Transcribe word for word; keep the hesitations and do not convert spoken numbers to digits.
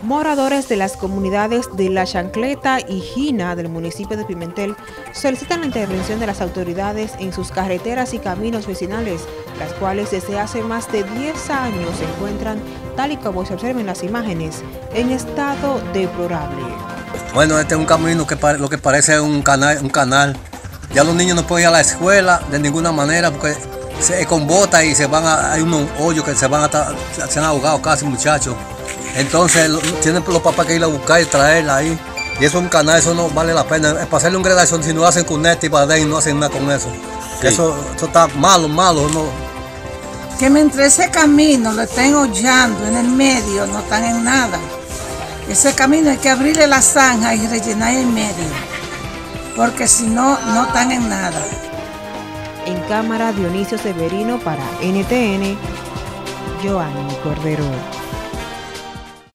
Moradores de las comunidades de La Chancleta y Jina del municipio de Pimentel solicitan la intervención de las autoridades en sus carreteras y caminos vecinales, las cuales desde hace más de diez años se encuentran, tal y como se observa en las imágenes, en estado deplorable. Bueno, este es un camino que lo que parece un canal, un canal. Ya los niños no pueden ir a la escuela de ninguna manera porque se con botas y se van a, hay unos hoyos que se van a, se han ahogado casi muchachos. Entonces tienen los papás que ir a buscar y traerla ahí. Y eso es un canal, eso no vale la pena. Es para hacerle un gradación, si no lo hacen con este y para y no hacen nada con eso. Sí. Eso, eso está malo, malo. No. Que mientras ese camino lo estén hollando en el medio, no están en nada. Ese camino hay que abrirle la zanja y rellenar el medio, porque si no, no están en nada. En cámara, Dionisio Severino para N T N, Joanny Cordero.